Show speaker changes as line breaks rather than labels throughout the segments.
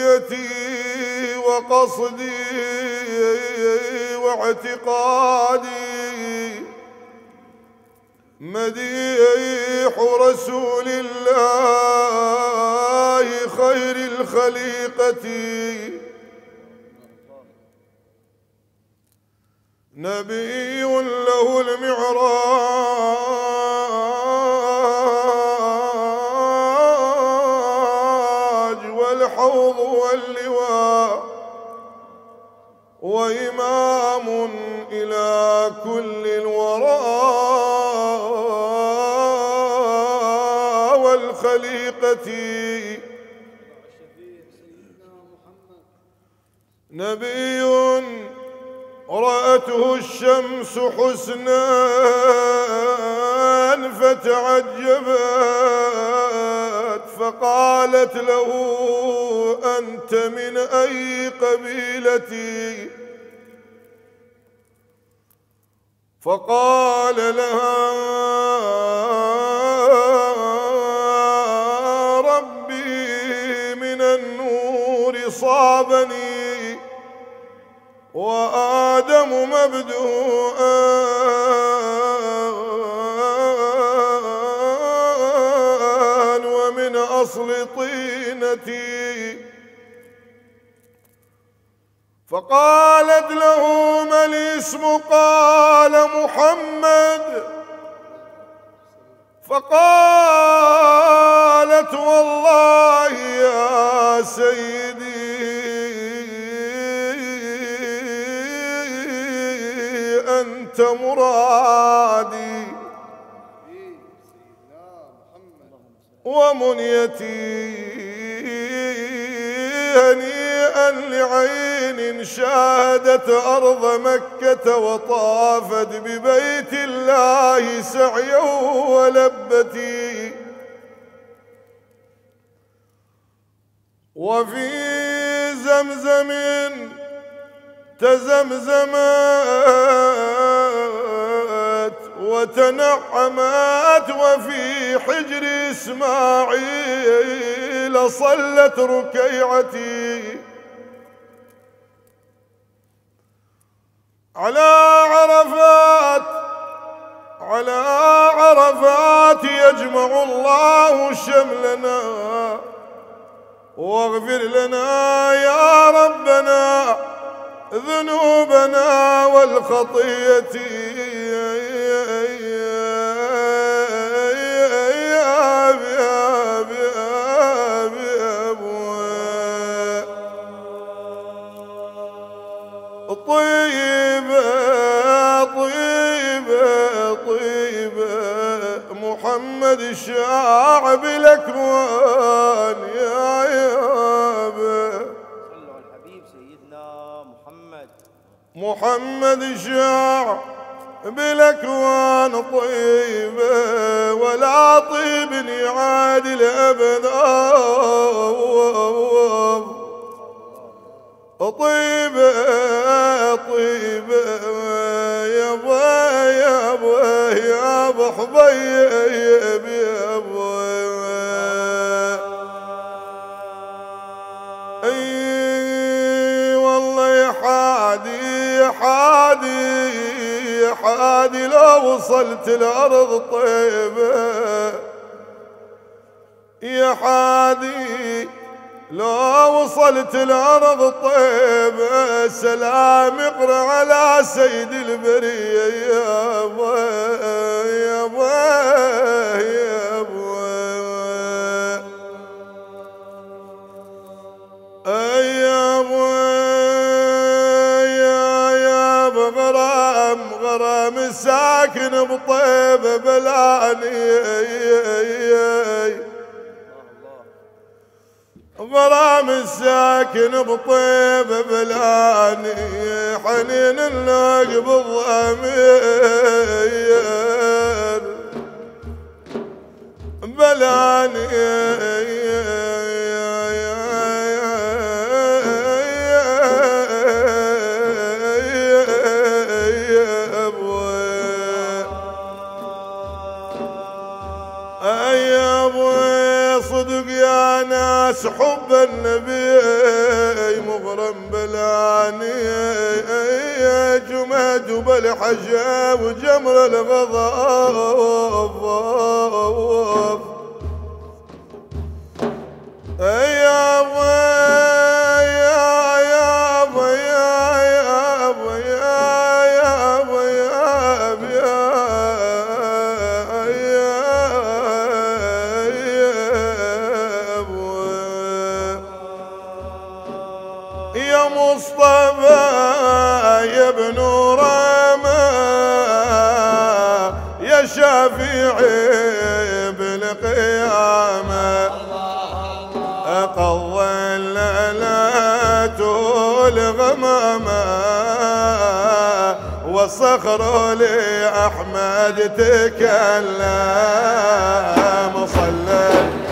نيتي وقصدي واعتقادي مديح رسول الله خير الخليقة، نبي له المعراج والحوض واللواء، وإمام إلى كل الورى والخليقة، نبي رأته الشمس حسنا فتعجبت فقالت له أنت من أي قبيلتي؟ فقال لها ربي من النور صابني وآدم مبدوءا ومن أصل طينتي. فقالت له ما الاسم؟ قال محمد. فقالت والله يا سيدي أنت مرادي ومنيتي، هنيئا لعين شاهدت أرض مكة وطافت ببيت الله سعيا ولبتي، وفي زمزم تزمزمت وتنعمت، وفي حجر إسماعيل صلت ركيعتي، على عرفات يجمع الله شملنا، واغفر لنا يا ربنا ذنوبنا والخطية، طيبة طيبة طيبة محمد الشاعب الأكوان يا يابا،
صلوا على الحبيب سيدنا محمد.
محمد الشاعب بالأكوان طيبة ولا طيب يعادل أبدا، طيبة طيبة يابا يابا يابا حبيب يابا، اي والله يا حادي يا حادي يا حادي لو وصلت الأرض طيبة، يا حادي لو وصلت الأرض طيبة، سلام اقرأ على سيد البرية يابا يابا يابا، يابا يابا غرام ساكن بطيبة بلاني، غرام الساكن بطيبة بلاني، حنين الناقب الضمير بلاني، يا ابوي صدق يا يا ناس حب النبي مغرم بلاني، جمد بالحجا وجمر الغضب. يا مصطفى يا ابن رما يا شافعي بالقيامة، قضى الليلة الغمامة والصخر لأحمد تكلم صلى.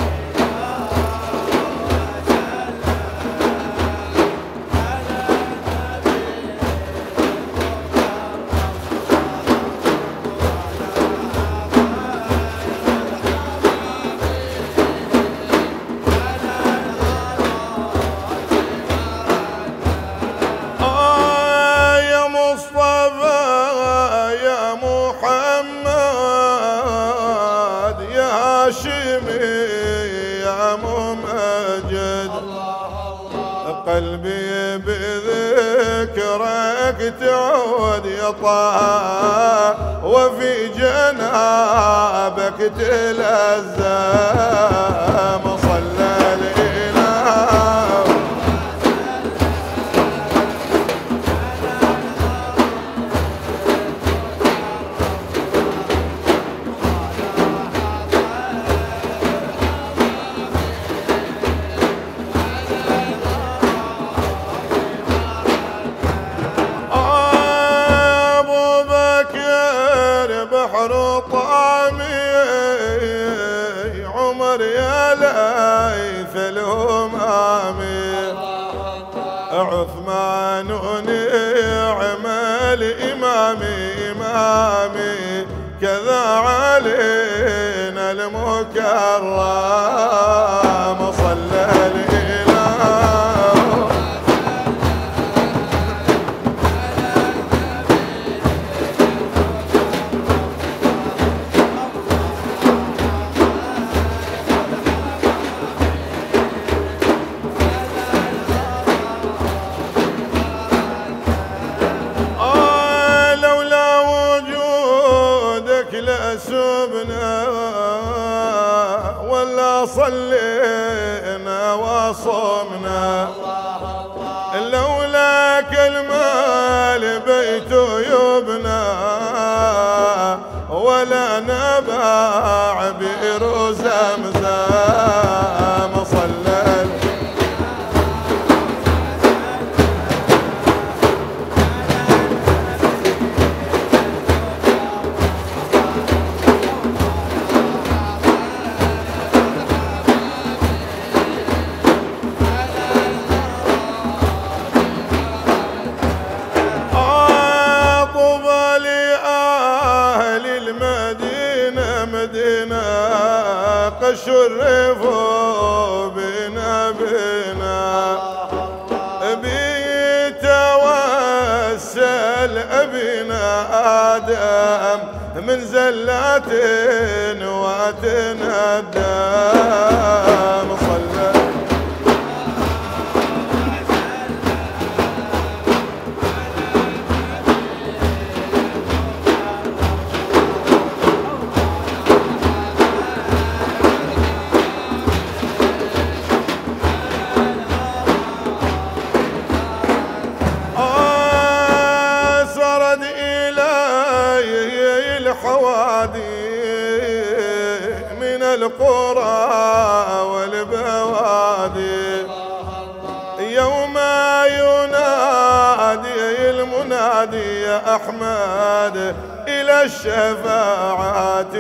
يا ممجد قلبي بذكرك تعود يا طه، وفي جنابك تلزم صلى الإله. بحر طعمي عمر يا ليث الهمامي، عثمان نعم الإمامي كذا علينا المكرم صلى الإله. لسبنا ولا صلينا وصمنا، لولاك المال بيت يبنى ولا نباع بئر زمزم صلى. شرفوا بنا بيتوسل أبينا آدم من زلات وتندم صلى. من القرى والبوادي يوم ينادي المنادي يا أحمد إلى الشفاعة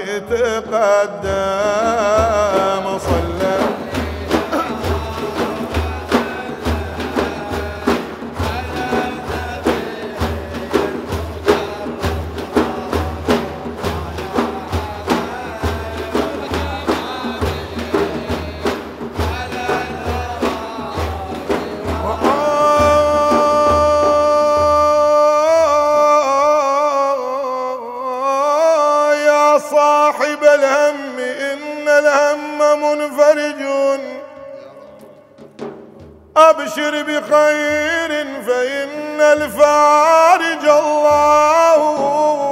تقدم صلى. صاحب الهم إن الهم منفرج، أبشر بخير فإن الفارج الله.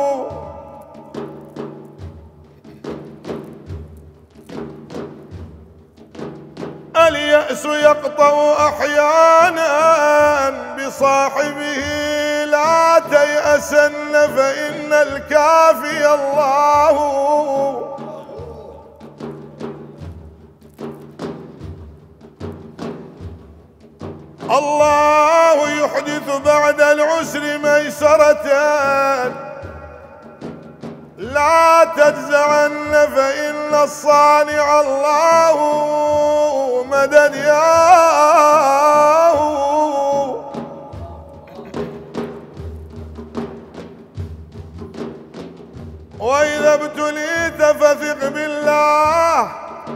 اليأس يقطع أحيانا بصاحبه، لا تيأسن فإن الكافي الله. الله يحدث بعد العسر ميسرة، لا تجزعن فإن الصانع الله. مدد ياه. وإذا ابتليت فثق بالله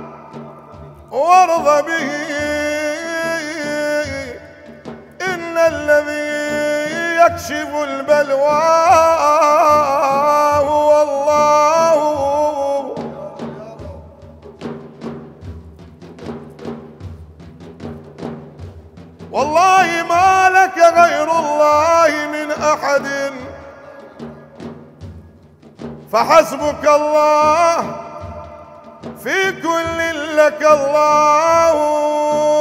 وارض به، إن الذي يكشف البلوى هو الله. والله ما لك غير الله من أحد، فحسبك الله في كل لك الله.